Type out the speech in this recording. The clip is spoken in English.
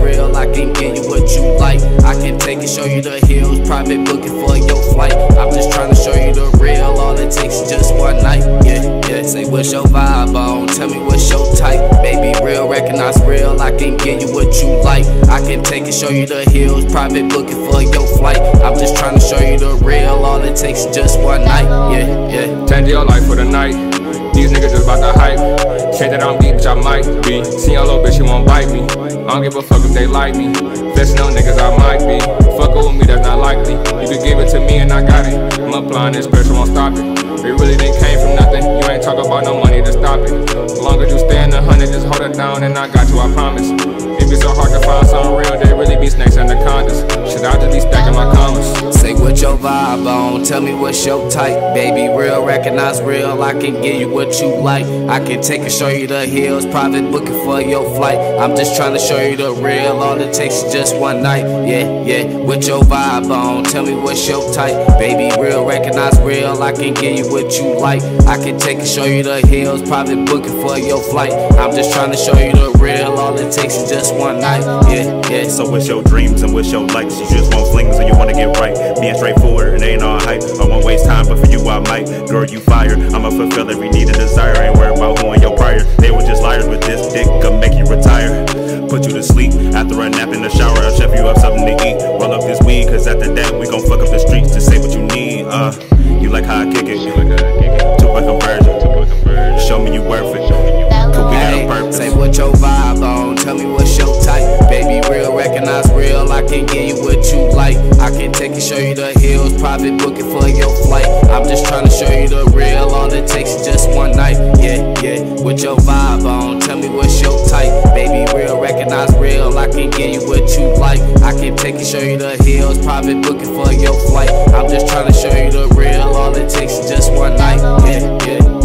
real, I can give you what you like. I can take and show you the hills, private booking for your flight. I'm just trying to show you the real, all it takes is just one night. Yeah, yeah, say what's your vibe on, tell me what's your type. Baby real, recognize real, I can give you what you like. I can take and show you the hills, private booking for your flight. I'm just trying to show you the real, all it takes is just one night. Yeah, yeah. Change your life for the night. These niggas just about to hype. Can't that I'm deep, bitch, I might be. See your little bitch, she won't bite me. I don't give a fuck if they like me. Flexing on niggas, I might be. Fuckin' with me, that's not likely. You can give it to me and I got it. I'm applying this pressure, won't stop it. It really didn't came from nothing. You ain't talk about no money to stop it. As long as you stay in the 100, just hold it down and I got you, I promise. It be so hard to find something real, they really be snakes and anacondas. Shit, I just be stacking my commas. Say what your vibe on, tell me what's your type. Baby real, recognize real, I can give you what you like. I can take and show you the hills, private booking for your flight. I'm just trying to show you the real, all it takes is just one night. Yeah, yeah, with your vibe on, tell me what's your type. Baby real, recognize real, I can give you what you like. I can take and show you the hills, private booking for your flight. I'm just trying to show you the real, all it takes is just one night. Yeah, yeah. So what's your dreams and what's your likes? You just want flings and you wanna get right. Being straightforward and ain't all hype. I won't waste time, but for you I might. Girl, you fire, I'ma fulfill every need and desire. Ain't worried about who in your prior. They were just liars with this dick, gonna make you retire. Put you to sleep, after a nap in the shower, I'll chef you up something to eat. Roll up this weed, cause after that we gon' fuck up the streets. Just say what you need, you like how I kick it. 2-point conversion, show me you worth it. Cause we got a purpose. Say what your vibe on, tell me what's your type. Baby real, recognize real, I can give you what you like. I can take and show you the hills, private booking for your flight. I'm just trying to show you the real, all it takes is just one night. Yeah, yeah, with your vibe on, tell me what's your type. Baby real, recognize real, I can give you what you like. I can take and show you the hills, private booking for your flight. I'm just trying to show you the real, all it takes is just one night. Yeah, yeah.